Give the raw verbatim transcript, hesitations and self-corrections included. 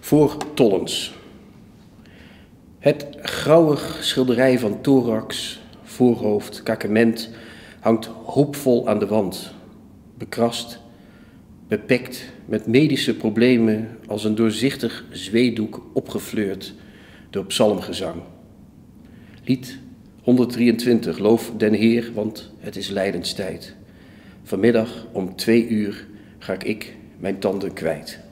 Voor Tollens. Het grauwig schilderij van thorax, voorhoofd, kakement hangt hoopvol aan de wand. Bekrast, bepekt met medische problemen als een doorzichtig zweedoek opgefleurd door psalmgezang. Lied honderddrieëntwintig, loof den Heer, want het is lijdenstijd. Vanmiddag om twee uur ga ik mijn tanden kwijt.